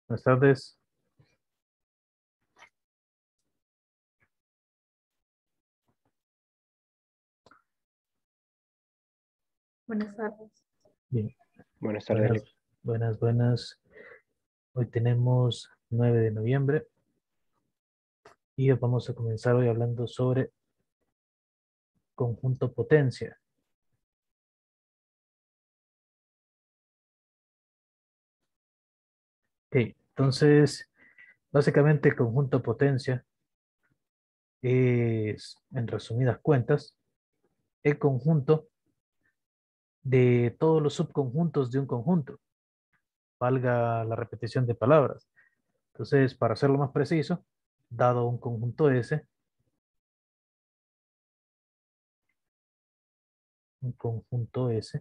Buenas tardes. Buenas tardes. Bien, Buenas tardes, buenas, Alex. buenas. Hoy tenemos 9 de noviembre y vamos a comenzar hoy hablando sobre conjunto potencia. Ok, entonces, básicamente el conjunto potencia es, en resumidas cuentas, el conjunto de todos los subconjuntos de un conjunto, valga la repetición de palabras. Entonces, para hacerlo más preciso, dado un conjunto S, un conjunto S,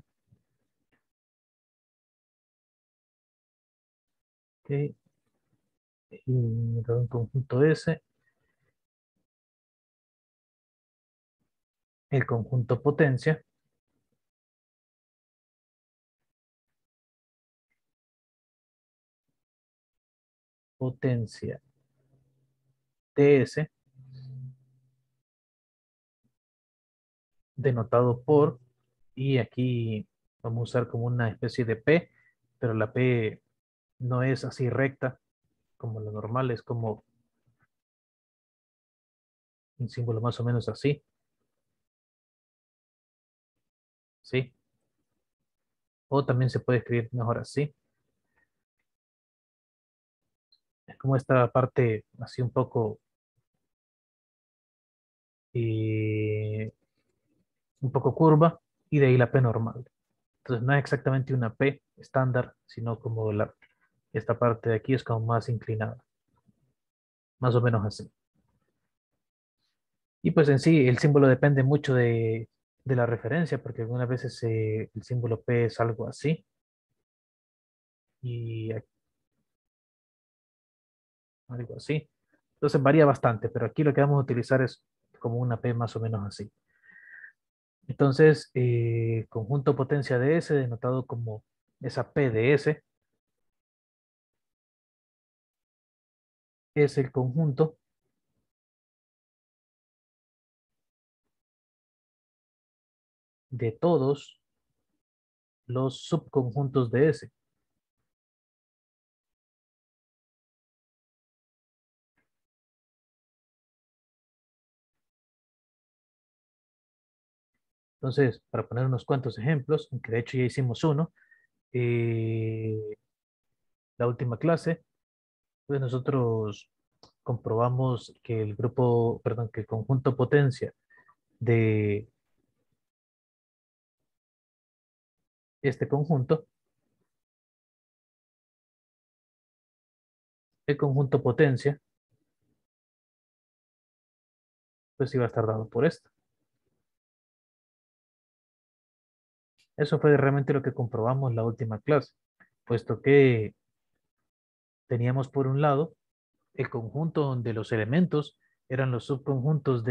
ok, y dado un conjunto S, el conjunto potencia TS, denotado por, y aquí vamos a usar como una especie de P, pero la P no es así recta como lo normal, es como un símbolo más o menos así, ¿sí? O también se puede escribir mejor así. Es como esta parte así eh, un poco curva, y de ahí la P normal. Entonces no es exactamente una P estándar, sino como esta parte de aquí es como más inclinada, más o menos así. Y pues en sí, el símbolo depende mucho de la referencia, porque algunas veces el símbolo P es algo así y algo así. Entonces varía bastante, pero aquí lo que vamos a utilizar es como una P más o menos así. Entonces, conjunto potencia de S, denotado como esa P de S, es el conjunto de todos los subconjuntos de S. Entonces, para poner unos cuantos ejemplos, aunque de hecho ya hicimos uno, eh, la última clase, pues nosotros comprobamos que el grupo, perdón, que el conjunto potencia de este conjunto, el conjunto potencia, pues iba a estar dado por esto. Eso fue realmente lo que comprobamos la última clase, puesto que teníamos por un lado el conjunto donde los elementos eran los subconjuntos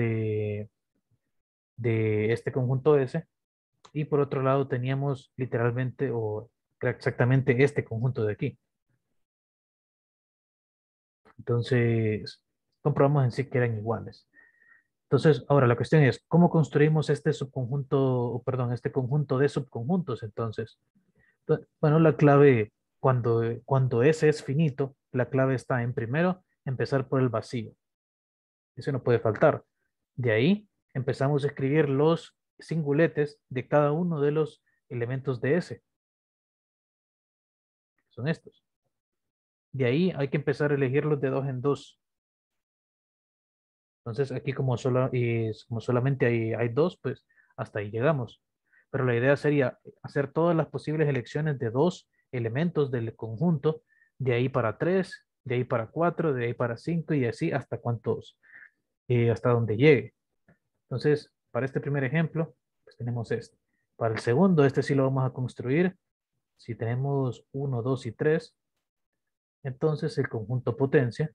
de este conjunto S, y por otro lado teníamos literalmente o exactamente este conjunto de aquí. Entonces, comprobamos en sí que eran iguales. Entonces, ahora la cuestión es, ¿cómo construimos este subconjunto, o perdón, este conjunto de subconjuntos? Entonces, bueno, la clave, cuando S es finito, la clave está en primero, empezar por el vacío. Eso no puede faltar. De ahí empezamos a escribir los singuletes de cada uno de los elementos de S, que son estos. De ahí hay que empezar a elegirlos de dos en dos. Entonces, aquí como solamente hay dos, pues hasta ahí llegamos. Pero la idea sería hacer todas las posibles elecciones de dos elementos del conjunto, de ahí para tres, de ahí para cuatro, de ahí para cinco, y así hasta cuántos, hasta donde llegue. Entonces, para este primer ejemplo, pues tenemos este. Para el segundo, este sí lo vamos a construir. Si tenemos uno, 2 y 3, entonces el conjunto potencia,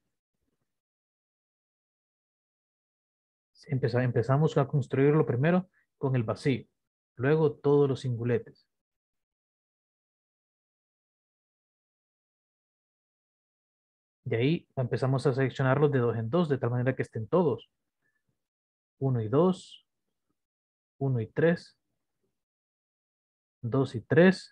empezamos a construirlo primero con el vacío, luego todos los singuletes. De ahí empezamos a seleccionarlos de 2 en 2, de tal manera que estén todos. 1 y 2, 1 y 3, 2 y 3.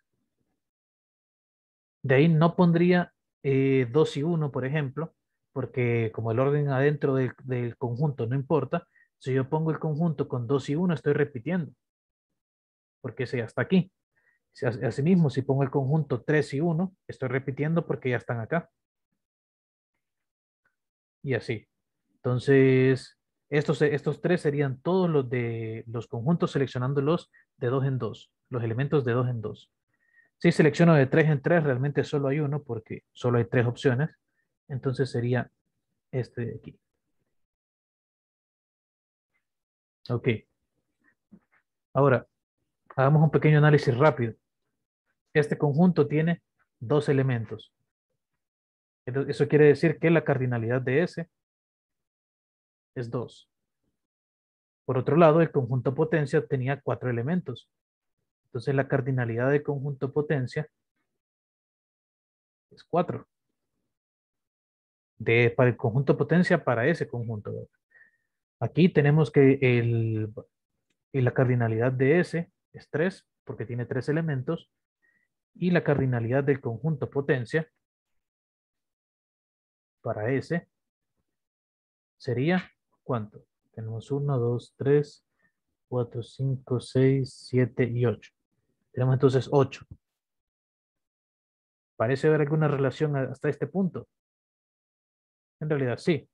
De ahí no pondría 2 y 1, por ejemplo, porque como el orden adentro del conjunto no importa, si yo pongo el conjunto con 2 y 1, estoy repitiendo, porque ese ya está aquí. Asimismo, si pongo el conjunto 3 y 1, estoy repitiendo porque ya están acá. Y así. Entonces, estos tres serían todos los de los conjuntos seleccionándolos de 2 en 2, los elementos de 2 en 2. Si selecciono de 3 en 3, realmente solo hay uno porque solo hay tres opciones. Entonces sería este de aquí. Ok. Ahora, hagamos un pequeño análisis rápido. Este conjunto tiene dos elementos. Eso quiere decir que la cardinalidad de S es 2. Por otro lado, el conjunto potencia tenía 4 elementos. Entonces la cardinalidad del conjunto potencia es 4. Para el conjunto potencia para ese conjunto. Aquí tenemos que la cardinalidad de S es 3 porque tiene 3 elementos y la cardinalidad del conjunto potencia para S sería ¿cuánto? Tenemos 1, 2, 3, 4, 5, 6, 7 y 8. Tenemos entonces 8. ¿Parece haber alguna relación hasta este punto? En realidad sí.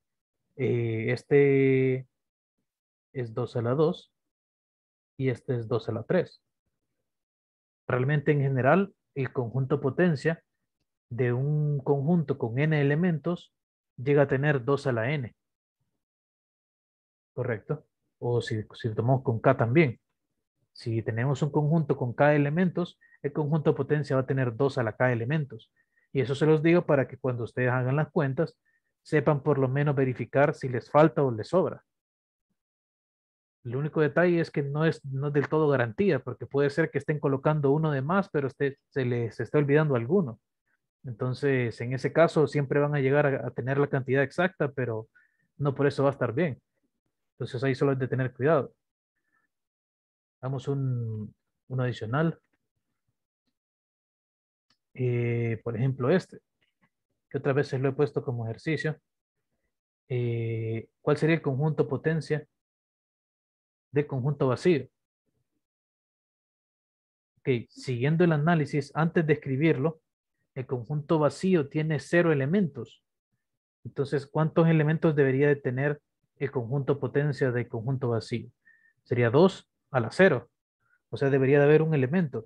Este es 2 a la 2 y este es 2 a la 3. Realmente en general el conjunto potencia de un conjunto con n elementos llega a tener 2 a la n, ¿correcto? O si lo tomamos con k también. Si tenemos un conjunto con k elementos, el conjunto potencia va a tener 2 a la k elementos. Y eso se los digo para que cuando ustedes hagan las cuentas, sepan por lo menos verificar si les falta o les sobra. El único detalle es que no es del todo garantía, porque puede ser que estén colocando uno de más, pero se les está olvidando alguno. Entonces, en ese caso, siempre van a llegar a tener la cantidad exacta, pero no por eso va a estar bien. Entonces, ahí solo es de tener cuidado. Vamos un adicional. Por ejemplo, este, que otras veces lo he puesto como ejercicio. ¿Cuál sería el conjunto potencia del conjunto vacío? Ok, siguiendo el análisis, antes de escribirlo, el conjunto vacío tiene 0 elementos. Entonces, ¿cuántos elementos debería de tener el conjunto potencia del conjunto vacío? Sería 2 a la 0. O sea, debería de haber un elemento.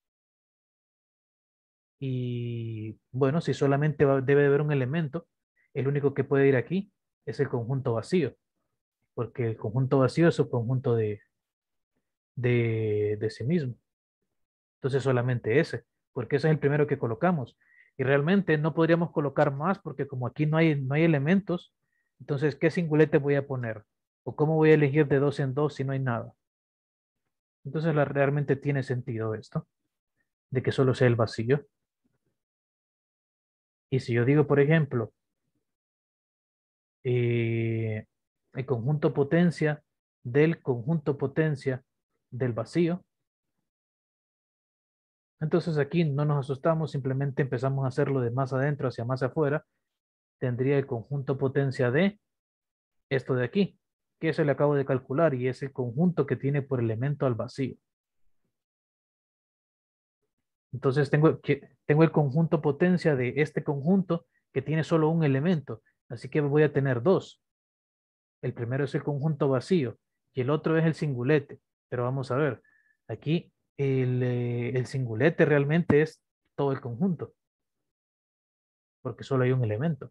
Y bueno, si solamente debe de haber un elemento, el único que puede ir aquí es el conjunto vacío, porque el conjunto vacío es un conjunto de sí mismo. Entonces solamente ese, porque ese es el primero que colocamos. Y realmente no podríamos colocar más porque como aquí no hay elementos, entonces ¿qué singulete voy a poner? ¿O cómo voy a elegir de 2 en 2 si no hay nada? Entonces realmente tiene sentido esto, de que solo sea el vacío. Y si yo digo, por ejemplo, eh, el conjunto potencia del conjunto potencia del vacío, entonces aquí no nos asustamos, simplemente empezamos a hacerlo de más adentro hacia más afuera. Tendría el conjunto potencia de esto de aquí, que eso le acabo de calcular y es el conjunto que tiene por elemento al vacío. Entonces tengo el conjunto potencia de este conjunto que tiene solo un elemento, así que voy a tener dos. El primero es el conjunto vacío y el otro es el singulete. Pero vamos a ver, aquí el singulete realmente es todo el conjunto, porque solo hay un elemento.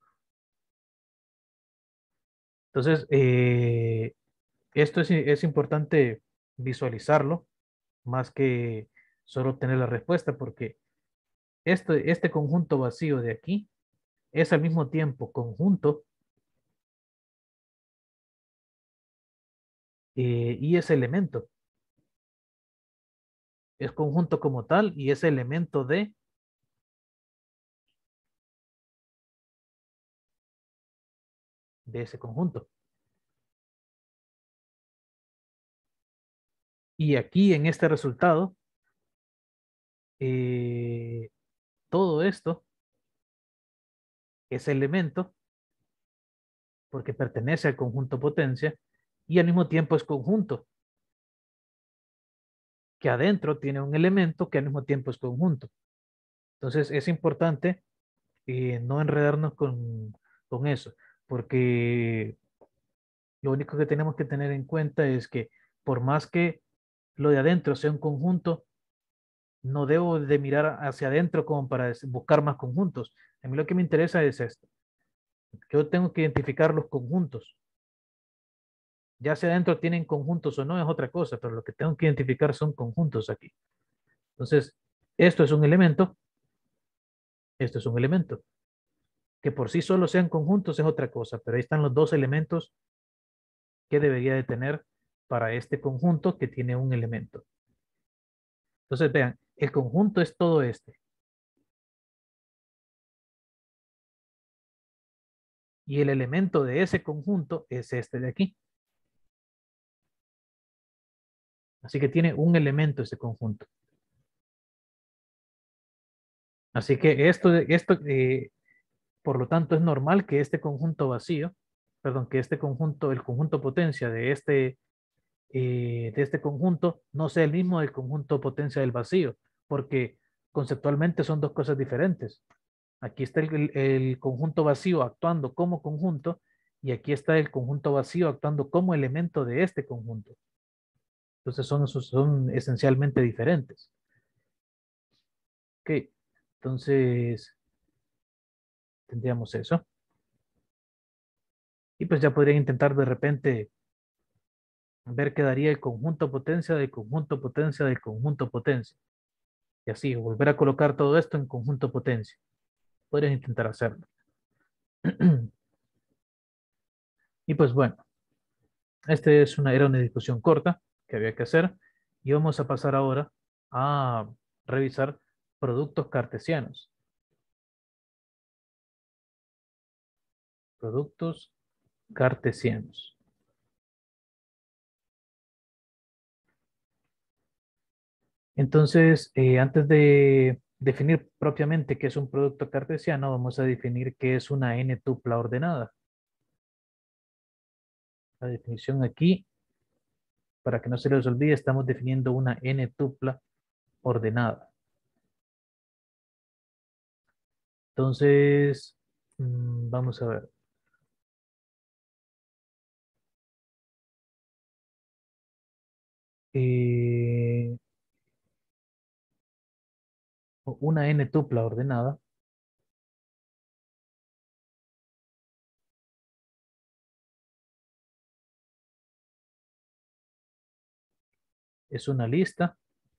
Entonces, esto es importante visualizarlo más que solo obtener la respuesta, porque este conjunto vacío de aquí es al mismo tiempo conjunto y es elemento. Es conjunto como tal y es elemento de ese conjunto. Y aquí en este resultado, todo esto es elemento porque pertenece al conjunto potencia y al mismo tiempo es conjunto, que adentro tiene un elemento que al mismo tiempo es conjunto. Entonces es importante no enredarnos con eso, porque lo único que tenemos que tener en cuenta es que por más que lo de adentro sea un conjunto, no debo de mirar hacia adentro como para buscar más conjuntos. A mí lo que me interesa es esto. Yo tengo que identificar los conjuntos. Ya sea adentro tienen conjuntos o no es otra cosa, pero lo que tengo que identificar son conjuntos aquí. Entonces, esto es un elemento, esto es un elemento. Que por sí solo sean conjuntos es otra cosa, pero ahí están los dos elementos que debería de tener para este conjunto que tiene un elemento. Entonces, vean, el conjunto es todo este. Y el elemento de ese conjunto es este de aquí. Así que tiene un elemento ese conjunto. Así que por lo tanto, es normal que este conjunto vacío, perdón, que este conjunto, el conjunto potencia de este conjunto no sea el mismo del conjunto potencia del vacío, porque conceptualmente son dos cosas diferentes. Aquí está el conjunto vacío actuando como conjunto y aquí está el conjunto vacío actuando como elemento de este conjunto. Entonces son esencialmente diferentes. Ok, entonces tendríamos eso. Y pues ya podría intentar de repente ver qué daría el conjunto potencia del conjunto potencia del conjunto potencia. Y así, volver a colocar todo esto en conjunto potencia. Podrías intentar hacerlo. Y pues bueno, era una discusión corta que había que hacer. Y vamos a pasar ahora a revisar productos cartesianos. Productos cartesianos. Entonces, antes de definir propiamente qué es un producto cartesiano, vamos a definir qué es una n-tupla ordenada. La definición aquí, para que no se les olvide, estamos definiendo una n-tupla ordenada. Entonces, vamos a ver. Eh, una n-tupla ordenada es una lista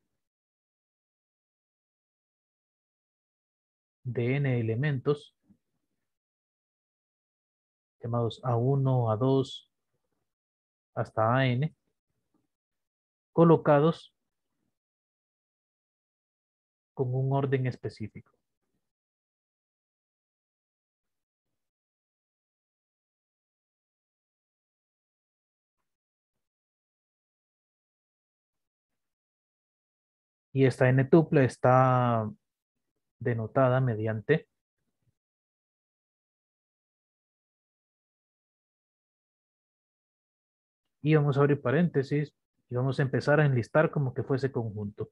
de n elementos llamados A1, A2, hasta AN, colocados con un orden específico. Y esta n-tupla está denotada mediante, y vamos a abrir paréntesis y vamos a empezar a enlistar como que fuese conjunto.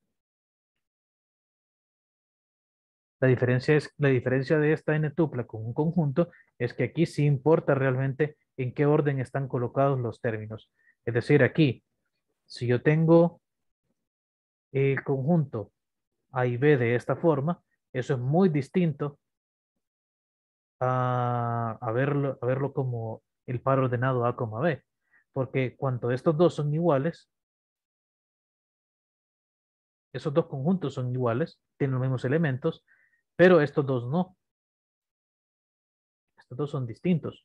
La diferencia de esta n-tupla con un conjunto es que aquí sí importa realmente en qué orden están colocados los términos. Es decir, aquí, si yo tengo el conjunto A y B de esta forma, eso es muy distinto a verlo como el par ordenado A, B. Porque cuando estos dos son iguales, esos dos conjuntos son iguales, tienen los mismos elementos, pero estos dos no. Estos dos son distintos.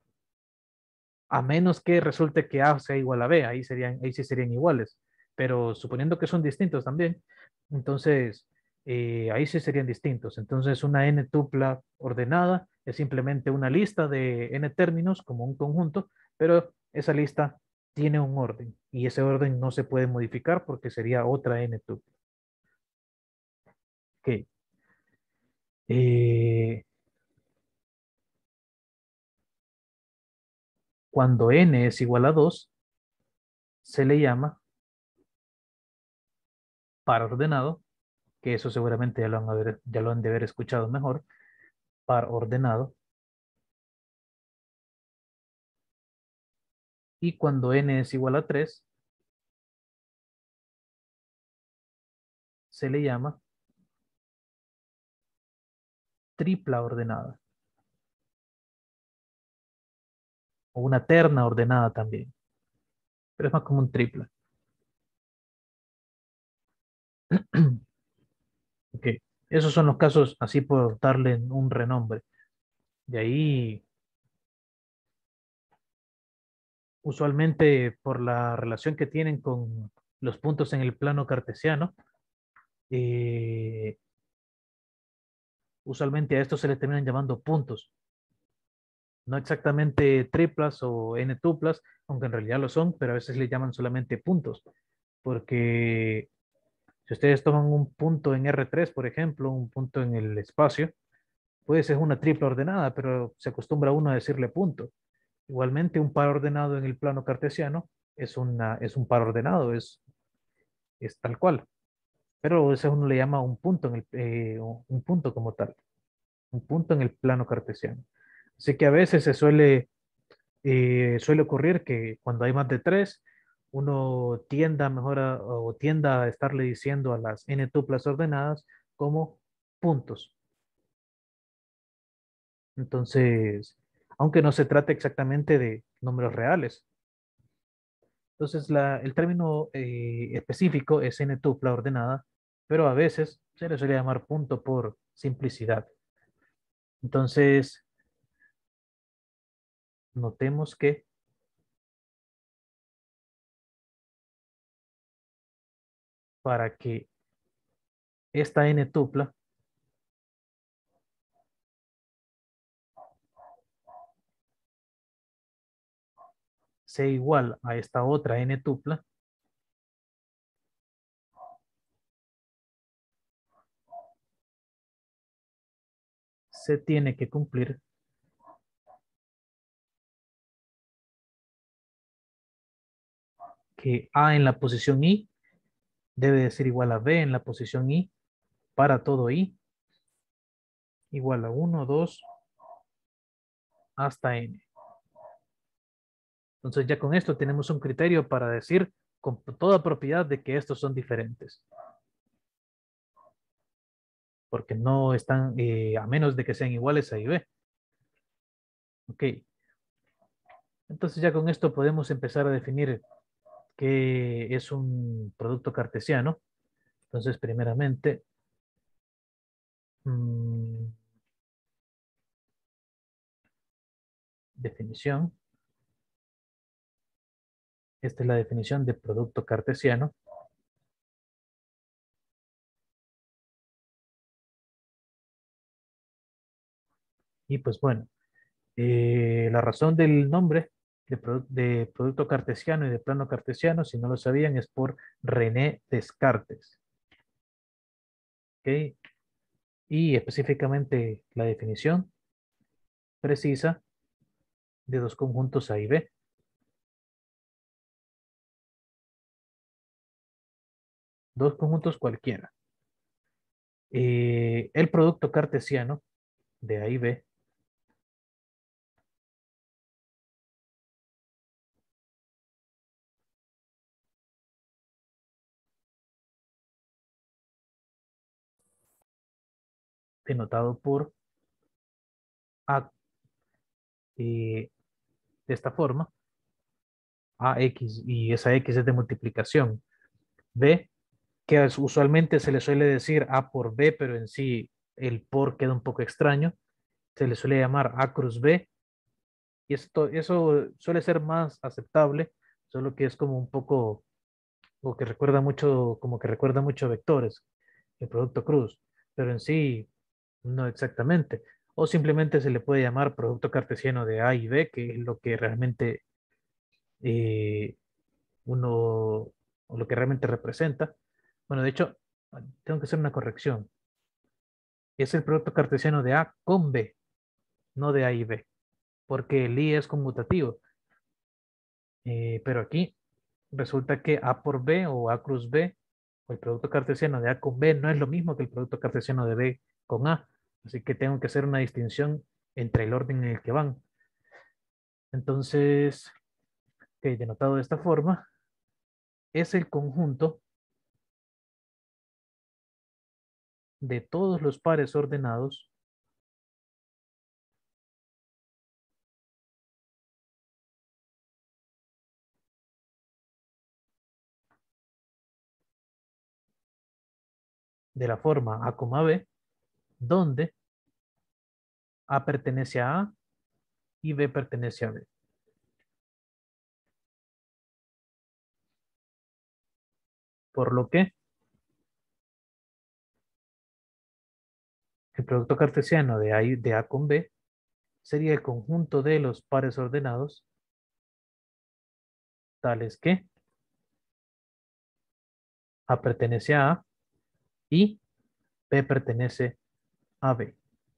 A menos que resulte que A sea igual a B, ahí sí serían iguales. Pero suponiendo que son distintos también, entonces ahí sí serían distintos. Entonces una n tupla ordenada Es simplemente una lista de n términos como un conjunto, pero esa lista tiene un orden y ese orden no se puede modificar porque sería otra n tuple. Ok. Eh, Cuando n es igual a 2, se le llama par ordenado, que eso seguramente ya lo han de haber escuchado mejor, par ordenado. Y cuando n es igual a 3, se le llama tripla ordenada o una terna ordenada también, pero es más como un tripla. Ok, esos son los casos así por darle un renombre. De ahí, usualmente por la relación que tienen con los puntos en el plano cartesiano, eh, usualmente a estos se le terminan llamando puntos. No exactamente triplas o n tuplas, aunque en realidad lo son, pero a veces le llaman solamente puntos, porque si ustedes toman un punto en R3, por ejemplo, un punto en el espacio, puede ser una tripla ordenada, pero se acostumbra uno a decirle punto. Igualmente, un par ordenado en el plano cartesiano es un par ordenado, es tal cual. Pero eso uno le llama un punto, un punto como tal, un punto en el plano cartesiano. Así que a veces suele ocurrir que cuando hay más de tres, uno tienda a estarle diciendo a las n tuplas ordenadas como puntos. Entonces, aunque no se trate exactamente de números reales. Entonces, el término específico es n tupla ordenada, pero a veces se le suele llamar punto por simplicidad. Entonces, notemos que para que esta n tupla sea igual a esta otra n tupla, se tiene que cumplir que A en la posición I debe de ser igual a B en la posición I para todo I, igual a 1, 2, hasta N. Entonces ya con esto tenemos un criterio para decir con toda propiedad de que estos son diferentes. Porque no están, a menos de que sean iguales a I B. Ok. Entonces ya con esto podemos empezar a definir qué es un producto cartesiano. Entonces, primeramente, mm, definición. Esta es la definición de producto cartesiano. Y pues bueno, la razón del nombre de producto cartesiano y de plano cartesiano, si no lo sabían, es por René Descartes. ¿Ok? Y específicamente la definición precisa de dos conjuntos A y B. Dos conjuntos cualquiera. El producto cartesiano de A y B denotado por A de esta forma, AX, y esa X es de multiplicación. B, que usualmente se le suele decir A por B, pero en sí el por queda un poco extraño. Se le suele llamar A cruz B, y eso suele ser más aceptable, solo que es como un poco, o que recuerda mucho, como que recuerda mucho a vectores, el producto cruz, pero en sí no exactamente. o simplemente se le puede llamar producto cartesiano de A y B, que es lo que realmente eh, uno, o lo que realmente representa. Bueno, de hecho, tengo que hacer una corrección. Es el producto cartesiano de A con B, no de A y B, porque el I es conmutativo. Pero aquí resulta que A por B o A cruz B, o el producto cartesiano de A con B, no es lo mismo que el producto cartesiano de B con A. Así que tengo que hacer una distinción entre el orden en el que van. Entonces, denotado de esta forma, es el conjunto de todos los pares ordenados de la forma A, B, donde A pertenece a A y B pertenece a B. Por lo que el producto cartesiano de A con B sería el conjunto de los pares ordenados tales que A pertenece a A y B pertenece a B.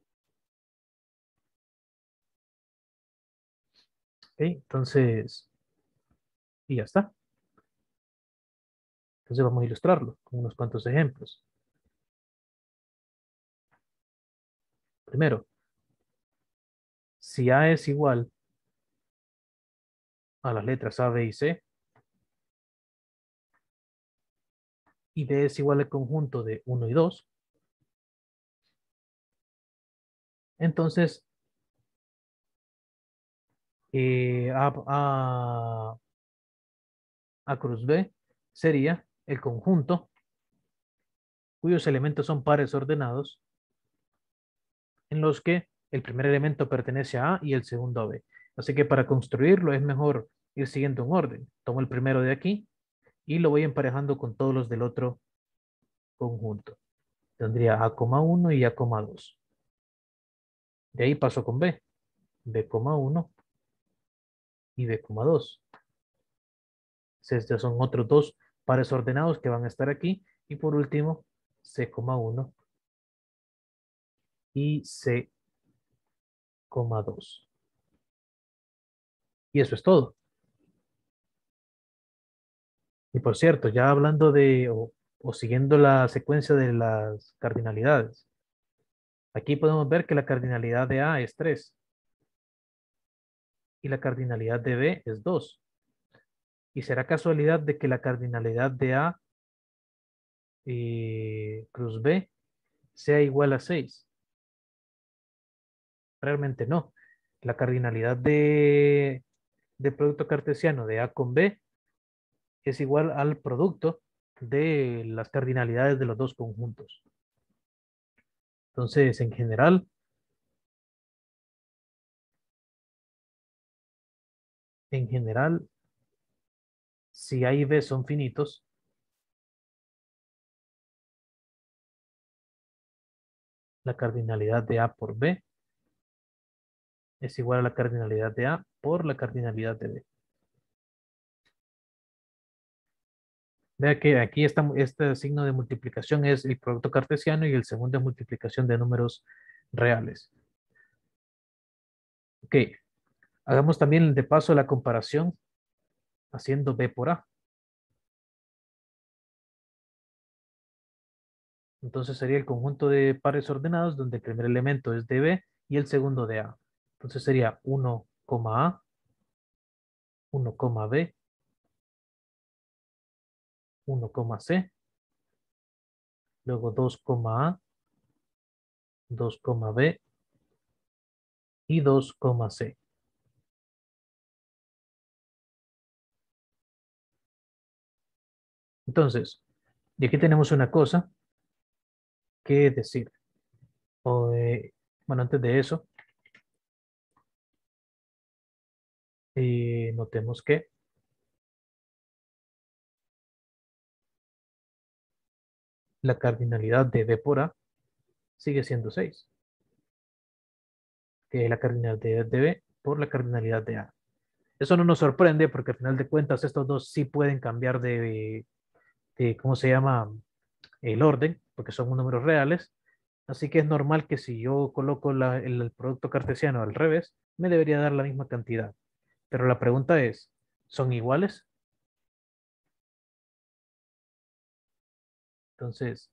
¿Ok? Entonces, y ya está. Entonces vamos a ilustrarlo con unos cuantos ejemplos. Primero, si A es igual a las letras A, B y C, y B es igual al conjunto de 1 y 2, entonces A cruz B sería el conjunto cuyos elementos son pares ordenados en los que el primer elemento pertenece a A y el segundo a B. Así que para construirlo es mejor ir siguiendo un orden. Tomo el primero de aquí y lo voy emparejando con todos los del otro conjunto. Tendría A,1 y A,2. De ahí paso con B, B,1 y B,2. Estos son otros dos pares ordenados que van a estar aquí. Y por último, C,1 y C,2. Y eso es todo. Y por cierto, ya hablando o siguiendo la secuencia de las cardinalidades, aquí podemos ver que la cardinalidad de A es 3 y la cardinalidad de B es 2. Y será casualidad de que la cardinalidad de A cruz B sea igual a 6. Realmente no. La cardinalidad de producto cartesiano de A con B es igual al producto de las cardinalidades de los dos conjuntos. Entonces, en general, si A y B son finitos, la cardinalidad de A por B es igual a la cardinalidad de A por la cardinalidad de B. Vea que aquí este signo de multiplicación es el producto cartesiano y el segundo es multiplicación de números reales. Ok, hagamos también de paso la comparación haciendo B por A. Entonces sería el conjunto de pares ordenados donde el primer elemento es de B y el segundo de A. Entonces sería 1, A, 1, B, 1, C, luego 2, A, 2, B y 2, C. Entonces, y aquí tenemos una cosa que decir. O, bueno, antes de eso, notemos que la cardinalidad de B por A sigue siendo 6. que es la cardinalidad de B por la cardinalidad de A. Eso no nos sorprende porque al final de cuentas estos dos sí pueden cambiar ¿cómo se llama? El orden, porque son números reales. Así que es normal que si yo coloco el producto cartesiano al revés, me debería dar la misma cantidad. Pero la pregunta es, ¿son iguales? Entonces,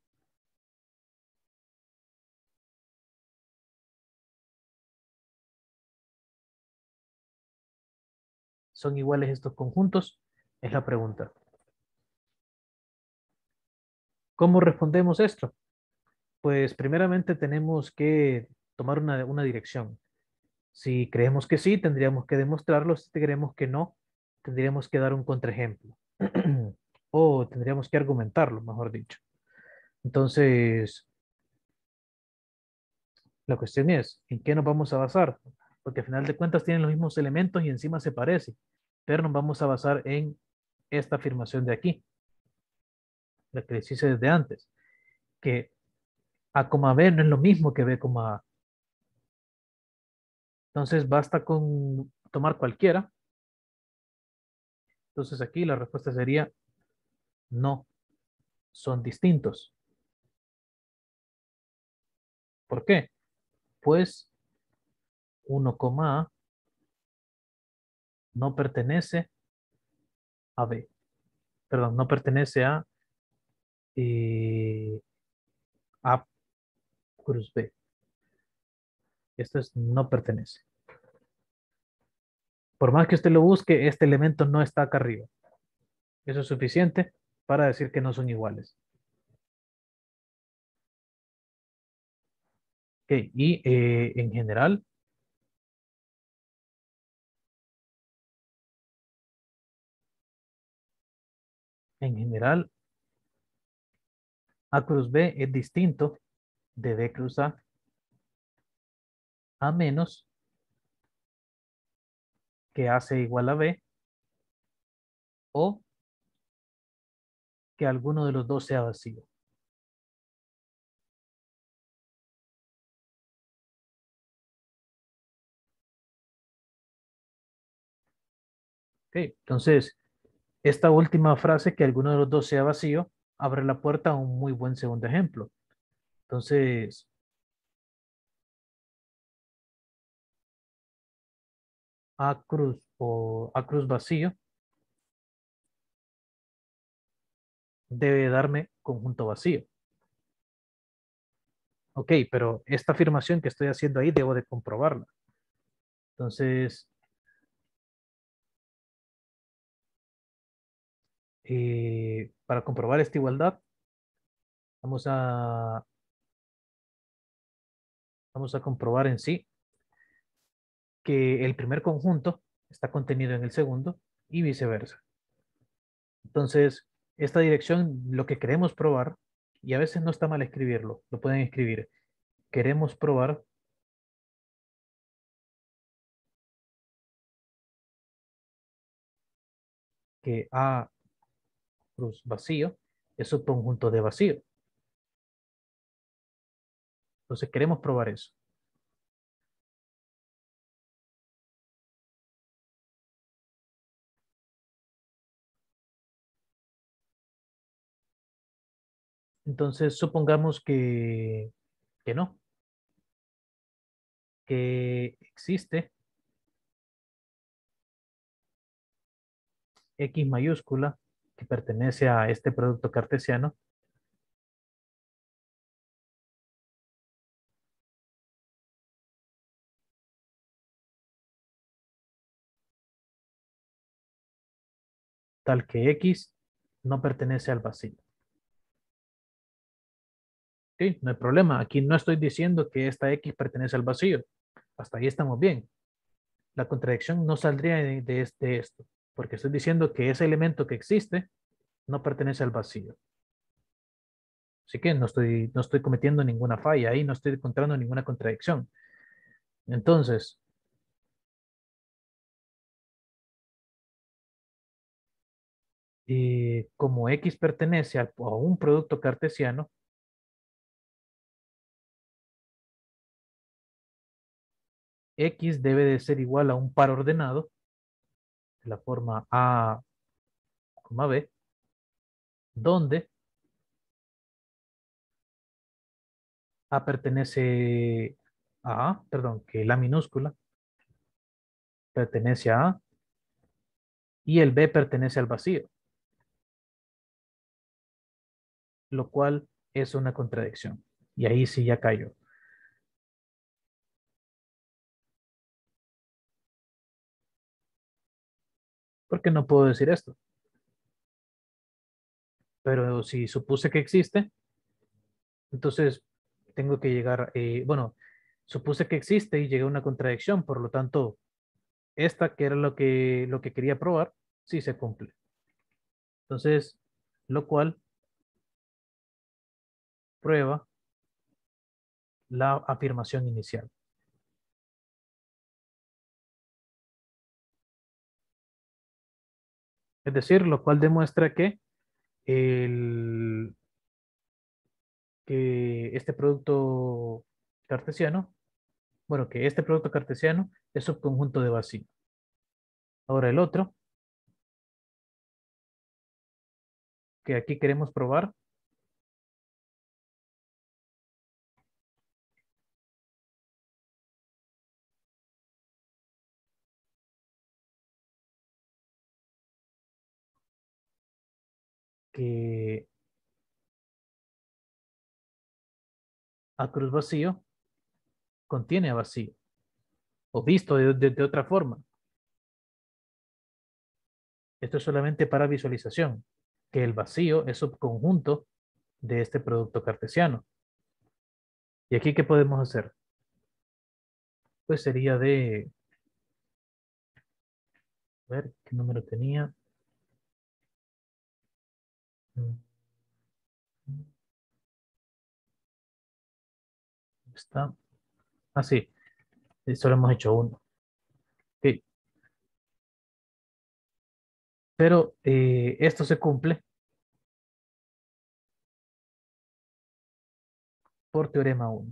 ¿son iguales estos conjuntos? Es la pregunta. ¿Cómo respondemos esto? Pues primeramente tenemos que tomar una dirección. Si creemos que sí, tendríamos que demostrarlo. Si creemos que no, tendríamos que dar un contraejemplo. O tendríamos que argumentarlo, mejor dicho. Entonces, la cuestión es, ¿en qué nos vamos a basar? Porque al final de cuentas tienen los mismos elementos y encima se parece. Pero nos vamos a basar en esta afirmación de aquí, la que les hice desde antes, que A, B no es lo mismo que B, A. Entonces basta con tomar cualquiera. Entonces aquí la respuesta sería no, son distintos. ¿Por qué? Pues 1, A no pertenece a B. Perdón, no pertenece eh, A cruz B. Esto es no pertenece. Por más que usted lo busque, este elemento no está acá arriba. Eso es suficiente para decir que no son iguales. Ok, y en general, A cruz B es distinto de B cruz a menos que A sea igual a B o que alguno de los dos sea vacío. Ok, entonces, esta última frase, que alguno de los dos sea vacío, abre la puerta a un muy buen segundo ejemplo. Entonces, A cruz o A cruz vacío debe darme conjunto vacío. Ok, pero esta afirmación que estoy haciendo ahí debo de comprobarla. Entonces, para comprobar esta igualdad, vamos a, vamos a comprobar en sí que el primer conjunto está contenido en el segundo y viceversa. Entonces, esta dirección, lo que queremos probar, y a veces no está mal escribirlo, lo pueden escribir, queremos probar que A cruz vacío es un conjunto de vacío. Entonces, queremos probar eso. Entonces, supongamos que no, que existe X mayúscula que pertenece a este producto cartesiano tal que X no pertenece al vacío. Sí, no hay problema. Aquí no estoy diciendo que esta X pertenece al vacío. Hasta ahí estamos bien. La contradicción no saldría de esto, porque estoy diciendo que ese elemento que existe no pertenece al vacío. Así que no estoy cometiendo ninguna falla ahí, no estoy encontrando ninguna contradicción. Entonces, como X pertenece a un producto cartesiano, X debe de ser igual a un par ordenado de la forma A, B, donde A pertenece a A, perdón, que la minúscula pertenece a A y el B pertenece al vacío, lo cual es una contradicción. Y ahí sí ya cayó. Porque no puedo decir esto. Pero si supuse que existe, entonces tengo que llegar, bueno, supuse que existe y llegué a una contradicción, por lo tanto, esta que era lo que quería probar, sí se cumple. Entonces, lo cual prueba la afirmación inicial. Es decir, lo cual demuestra el, que este producto cartesiano, bueno, que este producto cartesiano es subconjunto de vacío. Ahora el otro, que aquí queremos probar, que A cruz vacío contiene a vacío, o visto de otra forma. Esto es solamente para visualización, que el vacío es subconjunto de este producto cartesiano. ¿Y aquí qué podemos hacer? Pues sería de, a ver, ¿qué número tenía? Mm, Está. Ah, sí, solo hemos hecho uno. Ok. Pero esto se cumple por teorema 1.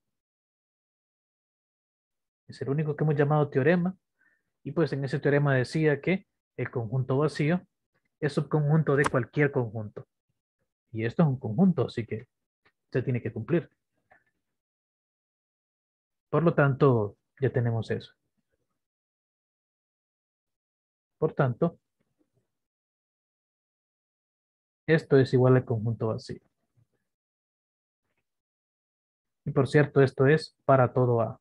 Es el único que hemos llamado teorema. Y pues en ese teorema decía que el conjunto vacío es subconjunto de cualquier conjunto. Y esto es un conjunto, así que se tiene que cumplir. Por lo tanto, ya tenemos eso. Por tanto, esto es igual al conjunto vacío. Y por cierto, esto es para todo A.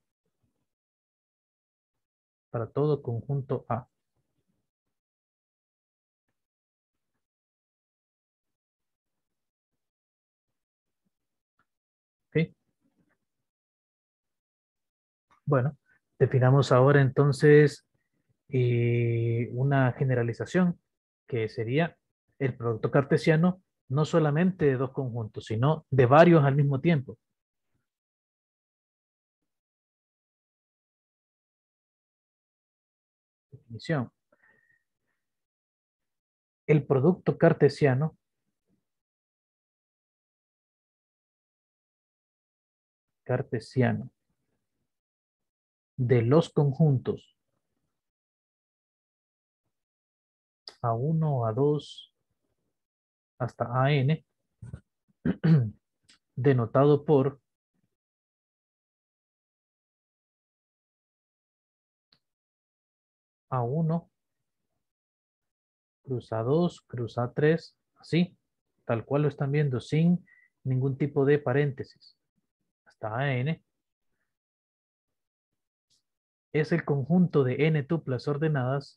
Para todo conjunto A. ¿Ok? Bueno, definamos ahora entonces una generalización que sería el producto cartesiano no solamente de dos conjuntos, sino de varios al mismo tiempo. Definición. El producto cartesiano de los conjuntos A1, A2 hasta AN, denotado por A1 cruz A2 cruz A3, así, tal cual lo están viendo, sin ningún tipo de paréntesis, hasta AN, es el conjunto de n tuplas ordenadas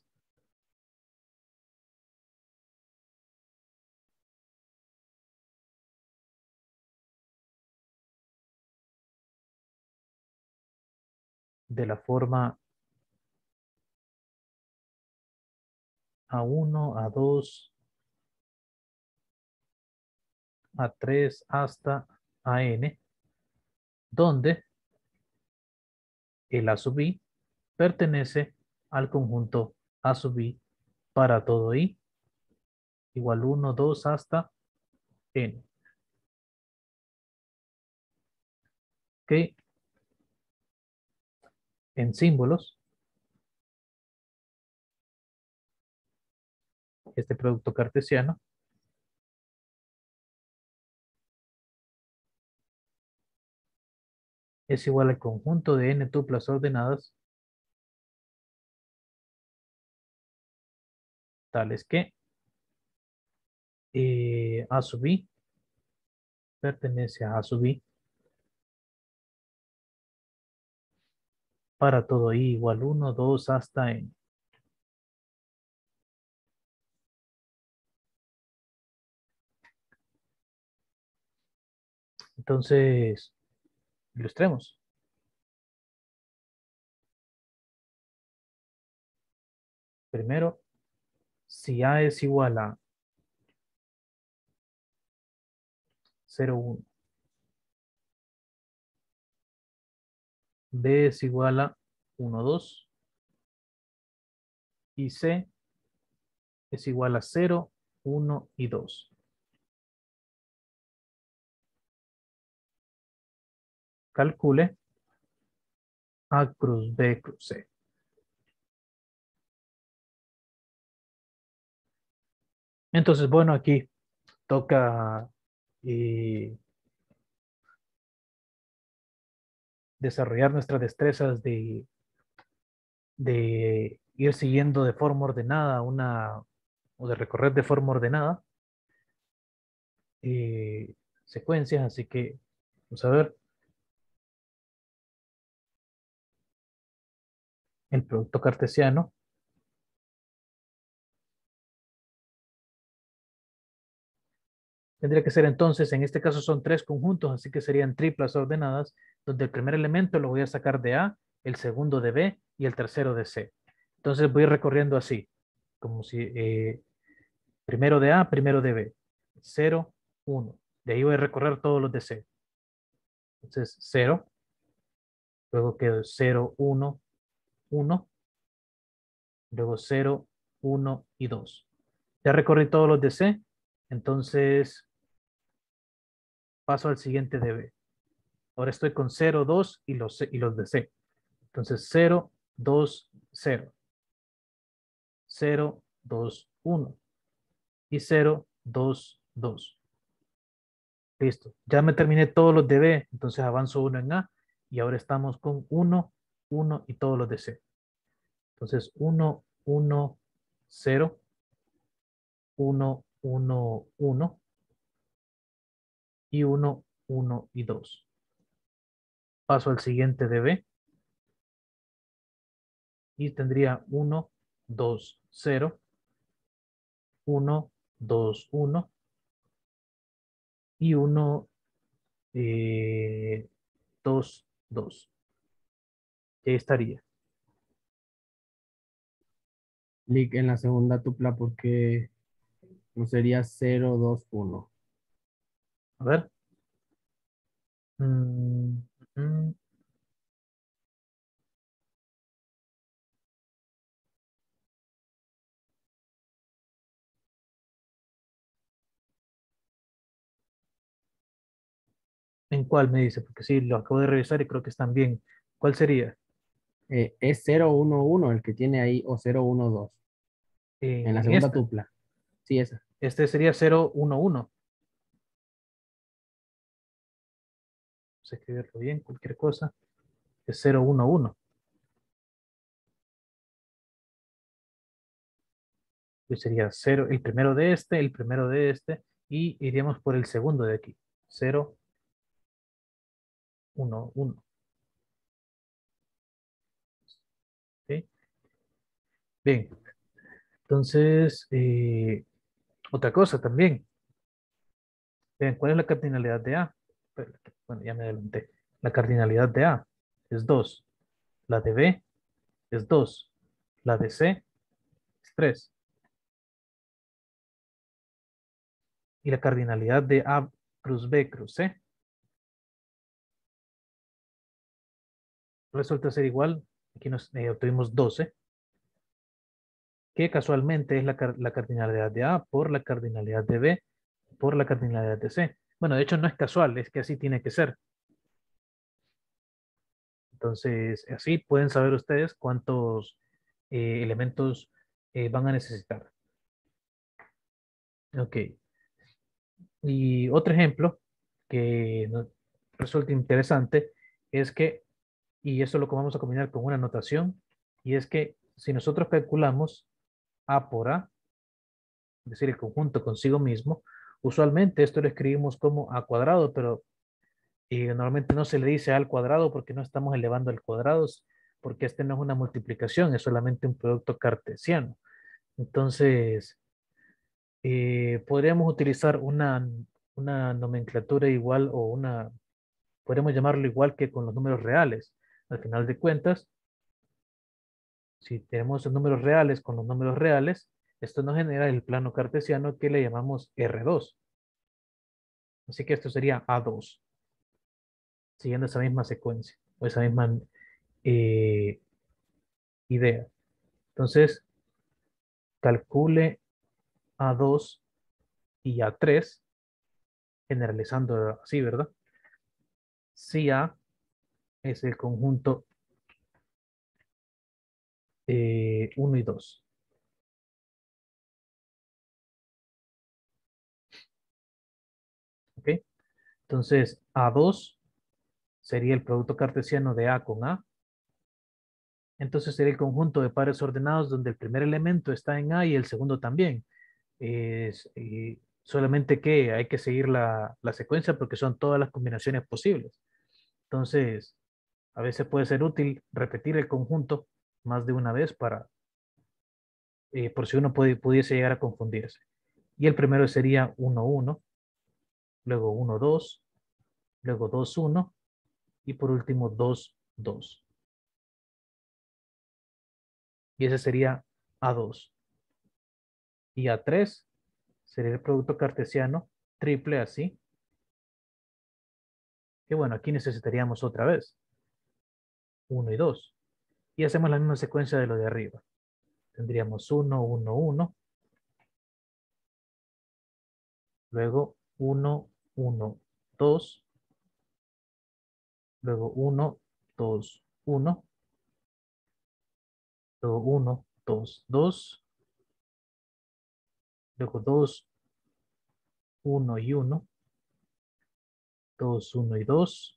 de la forma A1, A2, A3 hasta AN, donde el A sub i pertenece al conjunto A sub i para todo i igual 1, 2 hasta n. ¿Ok? en símbolos, este producto cartesiano, es igual al conjunto de n tuplas ordenadas, tales que A sub i pertenece a sub i para todo i igual 1, 2 hasta n. Entonces, ilustremos. Primero, si A es igual a 0, 1, B es igual a 1, 2 y C es igual a 0, 1 y 2. Calcule A cruz B cruz C. Entonces, bueno, aquí toca desarrollar nuestras destrezas de ir siguiendo de forma ordenada o de recorrer de forma ordenada secuencias. Así que vamos a ver el producto cartesiano. Tendría que ser entonces, en este caso son tres conjuntos, así que serían triplas ordenadas, donde el primer elemento lo voy a sacar de A, el segundo de B y el tercero de C. Entonces voy recorriendo así, como si primero de A, primero de B, 0, 1. De ahí voy a recorrer todos los de C. Entonces 0, luego quedo 0, 1, 1, luego 0, 1 y 2. Ya recorrí todos los de C, entonces paso al siguiente de B. Ahora estoy con 0, 2 y los de C. Entonces 0, 2, 0, 0, 2, 1 y 0, 2, 2. Listo. Ya me terminé todos los de B, entonces avanzo uno en A y ahora estamos con 1, 1 y todos los de C. Entonces 1, 1, 0, 1, 1, 1 y 1, 1 y 2. Paso al siguiente de B y tendría 1, 2, 0, 1, 2, 1 y 1, 2, 2. Y ahí estaría. Clic en la segunda tupla porque no sería 0, 2, 1. A ver. Mm, mm. ¿En cuál me dice? Porque sí, lo acabo de revisar y creo que están bien. ¿Cuál sería? Es 0, 1, 1 el que tiene ahí o 0, 1, 2. En la En segunda esta. tupla. Sí, esa. Este sería 0, 1, 1. No sé escribirlo bien, cualquier cosa. Es 0, 1, 1. Pues sería 0, el primero de este, el primero de este, y iríamos por el segundo de aquí. 0, 1, 1. ¿Ok? Bien, entonces, otra cosa también. Vean, ¿cuál es la cardinalidad de A? Bueno, ya me adelanté. La cardinalidad de A es 2. La de B es 2. La de C es 3. Y la cardinalidad de A cruz B cruz C resulta ser igual. Aquí nos obtuvimos 12, que casualmente es la cardinalidad de A por la cardinalidad de B por la cardinalidad de C. Bueno, de hecho no es casual, es que así tiene que ser. Entonces, así pueden saber ustedes cuántos elementos van a necesitar. Ok. Y otro ejemplo que nos resulta interesante es que, y eso lo vamos a combinar con una notación, y es que si nosotros calculamos A por A, es decir, el conjunto consigo mismo, usualmente esto lo escribimos como A cuadrado, pero normalmente no se le dice A al cuadrado porque no estamos elevando al cuadrado, porque este no es una multiplicación, es solamente un producto cartesiano. Entonces, podríamos utilizar una nomenclatura igual o podríamos llamarlo igual que con los números reales. Al final de cuentas, si tenemos los números reales con los números reales, esto nos genera el plano cartesiano que le llamamos R2. Así que esto sería A2, siguiendo esa misma secuencia o esa misma eh, idea. Entonces, calcule A2 y A3, generalizando así, ¿verdad? Si A es el conjunto 1 y 2. ¿Ok? Entonces, A2 sería el producto cartesiano de A con A. Entonces sería el conjunto de pares ordenados donde el primer elemento está en A y el segundo también. Solamente que hay que seguir la secuencia porque son todas las combinaciones posibles. Entonces, a veces puede ser útil repetir el conjunto más de una vez por si uno pudiese llegar a confundirse. Y el primero sería 1, 1, luego 1, 2, luego 2, 1 y por último 2, 2. Y ese sería A2. Y A3 sería el producto cartesiano triple así. Que bueno, aquí necesitaríamos otra vez 1 y 2. Y hacemos la misma secuencia de lo de arriba. Tendríamos 1, 1, 1. Luego 1, 1, 2. Luego 1, 2, 1. Luego 1, 2, 2. Luego 2, 1 y 1. 2, 1 y 2.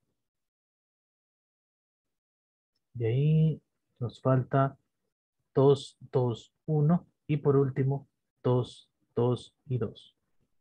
De ahí nos falta 2, 2, 1. Y por último 2, 2 y 2.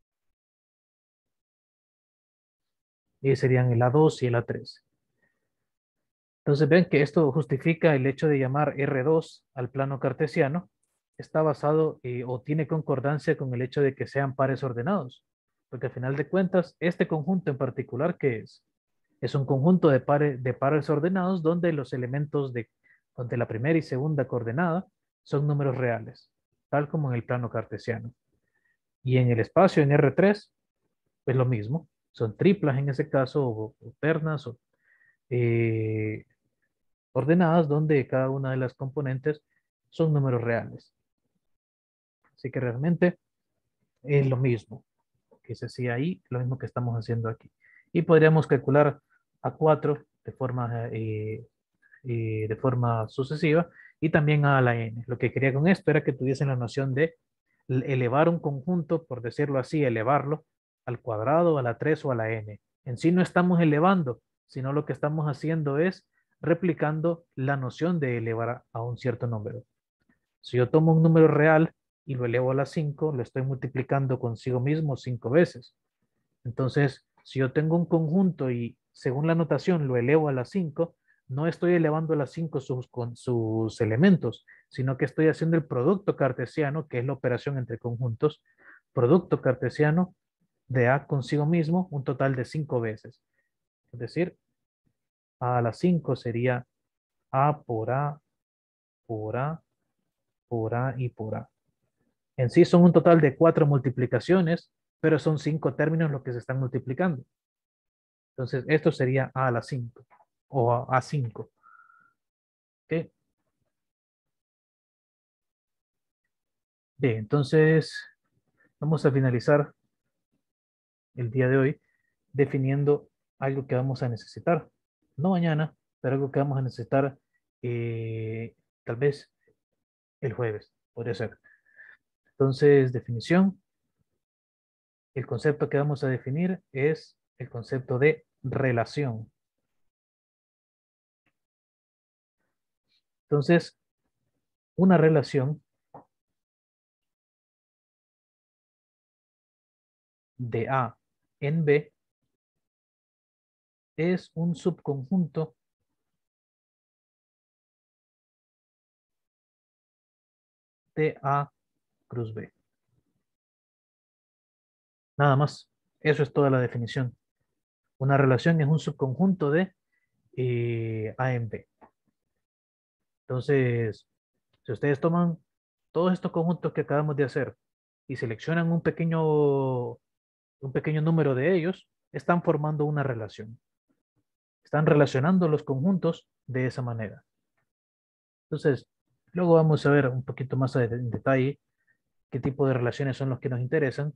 Y serían el A2 y el A3. Entonces ven que esto justifica el hecho de llamar R2 al plano cartesiano. Está basado o tiene concordancia con el hecho de que sean pares ordenados. Porque al final de cuentas, este conjunto en particular, ¿qué es? Es un conjunto de pares ordenados donde los elementos donde la primera y segunda coordenada son números reales, tal como en el plano cartesiano. Y en el espacio, en R3, es lo mismo. Son triplas en ese caso, o ternas, o eh, ordenadas donde cada una de las componentes son números reales. Así que realmente es lo mismo que se hacía ahí, lo mismo que estamos haciendo aquí. Y podríamos calcular a 4 de forma sucesiva y también a la n. Lo que quería con esto era que tuviesen la noción de elevar un conjunto, por decirlo así, elevarlo al cuadrado, a la 3 o a la n. En sí no estamos elevando, sino lo que estamos haciendo es replicando la noción de elevar a un cierto número. Si yo tomo un número real y lo elevo a la 5, lo estoy multiplicando consigo mismo 5 veces. Entonces, si yo tengo un conjunto y según la notación lo elevo a la 5, no estoy elevando a la 5 con sus elementos, sino que estoy haciendo el producto cartesiano, que es la operación entre conjuntos, producto cartesiano de A consigo mismo, un total de 5 veces. Es decir, a la 5 sería A por A, por A, por A y por A. En sí son un total de 4 multiplicaciones, pero son 5 términos los que se están multiplicando. Entonces, esto sería A a la 5 o a 5. ¿Ok? Bien, entonces vamos a finalizar el día de hoy definiendo algo que vamos a necesitar. No mañana, pero algo que vamos a necesitar tal vez el jueves, podría ser. Entonces, definición. El concepto que vamos a definir es el concepto de relación. Entonces, una relación de A en B es un subconjunto de A cruz B. Nada más. Eso es toda la definición. Una relación es un subconjunto de A en B. Entonces, si ustedes toman todos estos conjuntos que acabamos de hacer y seleccionan un pequeño número de ellos, están formando una relación. Están relacionando los conjuntos de esa manera. Entonces, luego vamos a ver un poquito más en detalle qué tipo de relaciones son los que nos interesan,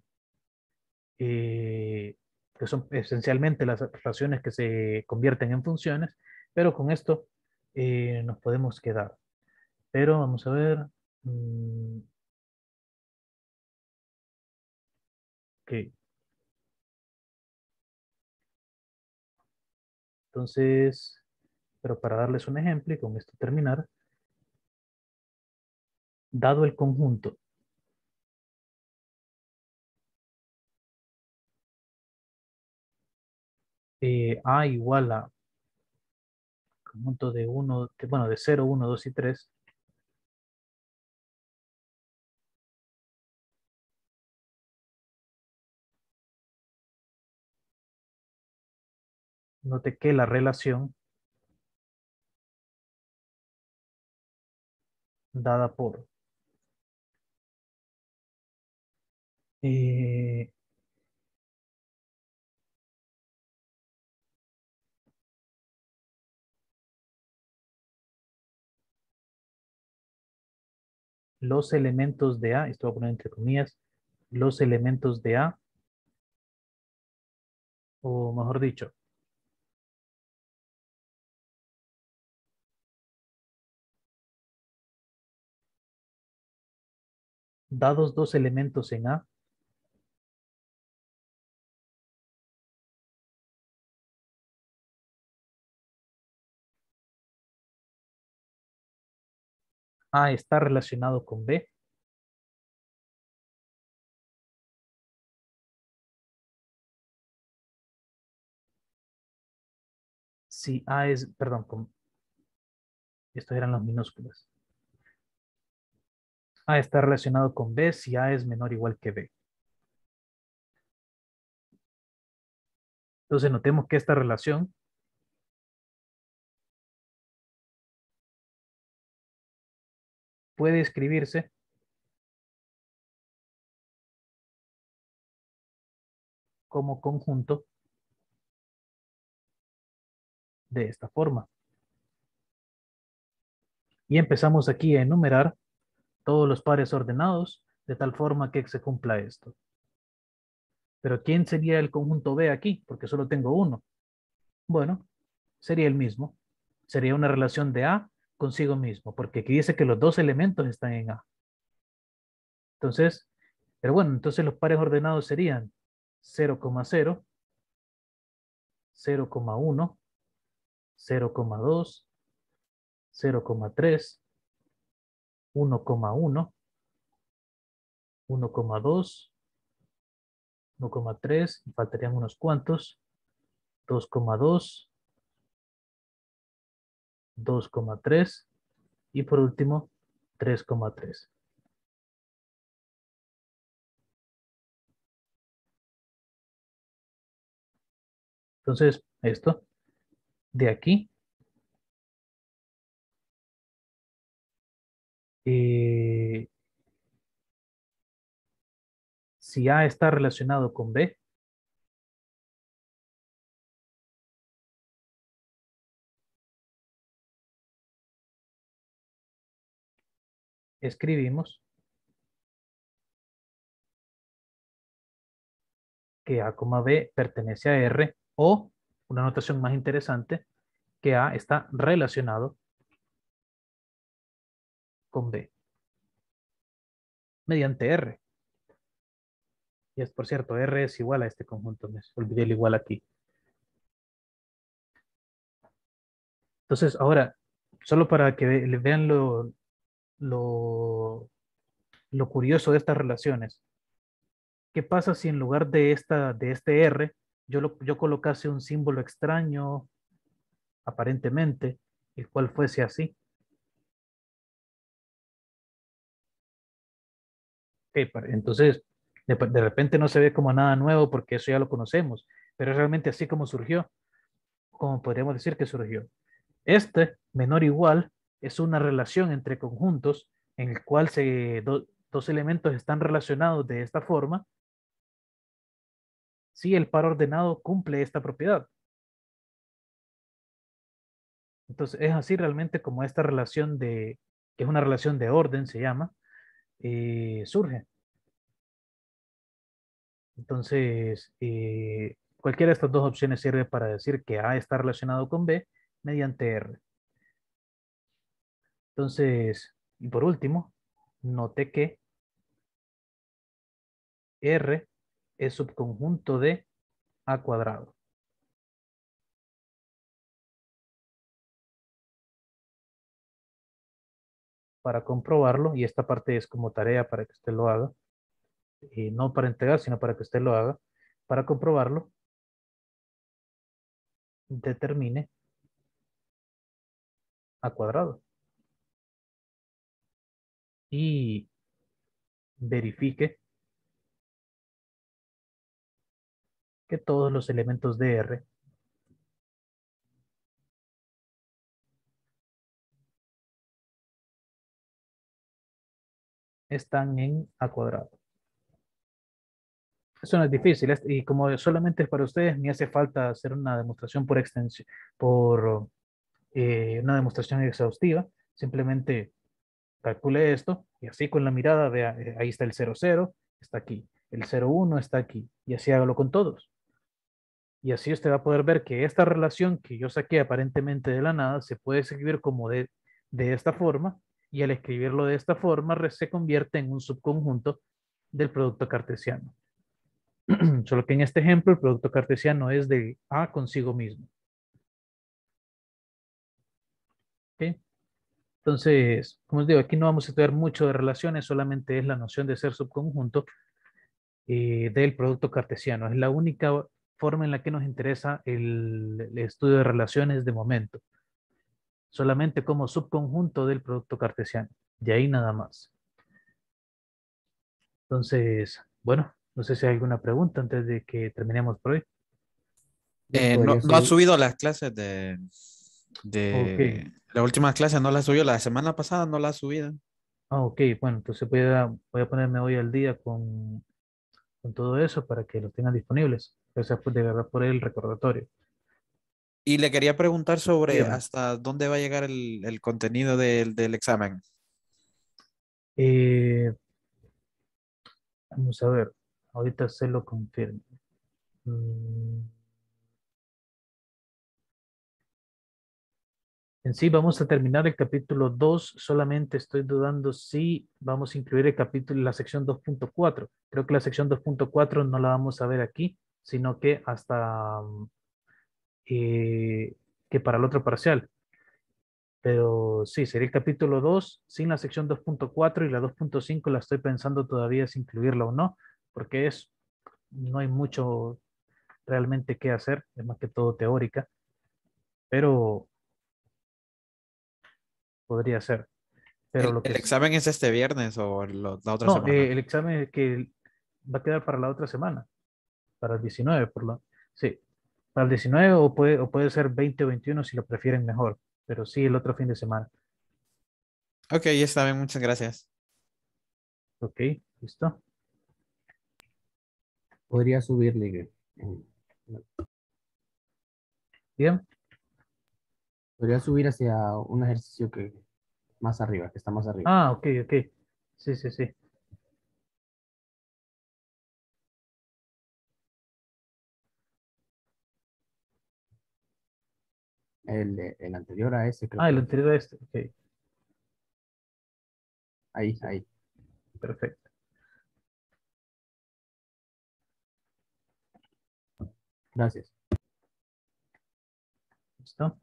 que son esencialmente las relaciones que se convierten en funciones, pero con esto nos podemos quedar. Pero vamos a ver. Ok, entonces, pero para darles un ejemplo y con esto terminar, dado el conjunto A igual a conjunto de uno, bueno, de cero, uno, 2 y 3, note que la relación dada por eh, los elementos de A, esto voy a poner entre comillas, los elementos de A, o mejor dicho, dados dos elementos en A, A está relacionado con B, si A es, perdón, estos eran los minúsculos. A está relacionado con B si A es menor o igual que B. Entonces notemos que esta relación puede escribirse como conjunto de esta forma. Y empezamos aquí a enumerar todos los pares ordenados de tal forma que se cumpla esto. Pero ¿quién sería el conjunto B aquí? Porque solo tengo uno. Bueno, sería el mismo. Sería una relación de A consigo mismo, porque aquí dice que los dos elementos están en A. Entonces, pero bueno, entonces los pares ordenados serían 0,0, 0,1, 0,2, 0,3, 1,1, 1,2, 1,3, faltarían unos cuantos, 2,2, 2,3 y por último 3,3. Entonces, esto de aquí, eh, si A está relacionado con B, escribimos que A, B pertenece a R o, una notación más interesante, que A está relacionado con B mediante R. Y es, por cierto, R es igual a este conjunto. Me olvidé el igual aquí. Entonces, ahora, solo para que vean lo, lo curioso de estas relaciones. ¿Qué pasa si en lugar de este R, yo colocase un símbolo extraño, aparentemente, el cual fuese así? Ok, entonces, de repente no se ve como nada nuevo porque eso ya lo conocemos, pero es realmente así como surgió, como podríamos decir que surgió. Este menor igual es una relación entre conjuntos en el cual dos elementos están relacionados de esta forma si el par ordenado cumple esta propiedad. Entonces es así realmente como esta relación que es una relación de orden, se llama, surge. Entonces, cualquiera de estas dos opciones sirve para decir que A está relacionado con B mediante R. Entonces, y por último, note que R es subconjunto de A cuadrado. Para comprobarlo, y esta parte es como tarea para que usted lo haga, no para entregar, sino para que usted lo haga, para comprobarlo, determine A cuadrado y verifique que todos los elementos de R están en A cuadrado. Eso no es difícil, y como solamente es para ustedes, ni hace falta hacer una demostración por extensión, por una demostración exhaustiva. Simplemente calcule esto y así con la mirada vea, ahí está el 00, está aquí, el 01 está aquí, y así hágalo con todos. Y así usted va a poder ver que esta relación que yo saqué aparentemente de la nada se puede escribir como de esta forma, y al escribirlo de esta forma se convierte en un subconjunto del producto cartesiano. Solo que en este ejemplo el producto cartesiano es de A consigo mismo. ¿Ok? Entonces, como os digo, aquí no vamos a estudiar mucho de relaciones, solamente es la noción de ser subconjunto del producto cartesiano. Es la única forma en la que nos interesa el estudio de relaciones de momento. Solamente como subconjunto del producto cartesiano. De ahí nada más. Entonces, bueno, no sé si hay alguna pregunta antes de que terminemos por hoy. Bien, No, podría no ha subir. subido las clases Ok. de la última clase, no la subió. La semana pasada no la ha subido. Ok, bueno, entonces voy a ponerme hoy al día con todo eso para que lo tengan disponibles. Gracias de verdad por el recordatorio. Y le quería preguntar sobre Dígame. hasta dónde va a llegar el contenido del examen. Eh, Vamos a ver, ahorita se lo confirmo. Mm, En sí vamos a terminar el capítulo 2. Solamente estoy dudando si vamos a incluir el capítulo, la sección 2.4. Creo que la sección 2.4 no la vamos a ver aquí, sino que hasta eh, que para el otro parcial. Pero sí, sería el capítulo 2 sin la sección 2.4, y la 2.5 la estoy pensando todavía si incluirla o no, porque no hay mucho realmente que hacer, es más que todo teórica, pero podría ser. Pero lo El que es, examen es este viernes o la otra no, semana? el examen que va a quedar para la otra semana, para el 19, sí, para el 19, o puede ser 20 o 21 si lo prefieren mejor, pero sí el otro fin de semana. Ok, ya está bien, muchas gracias. Ok, listo. Podría subirle. Bien. Podría subir hacia un ejercicio que más arriba, que está más arriba. Ah, ok, ok. Sí, sí, sí. El anterior a ese, creo Ah, el que. anterior a este. Ok, Ahí, ahí. perfecto. Gracias. ¿Listo?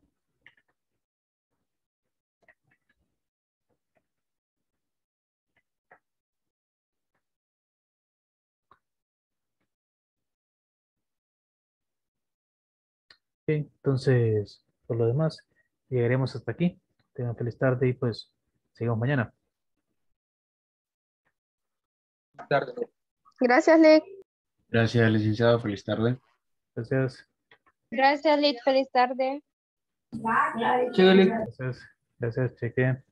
Ok, entonces, por lo demás, llegaremos hasta aquí. Tengan feliz tarde y pues seguimos mañana. Gracias, Lick. Gracias, licenciado. Feliz tarde. Gracias, Gracias, Lid. Feliz tarde. gracias, gracias, cheque.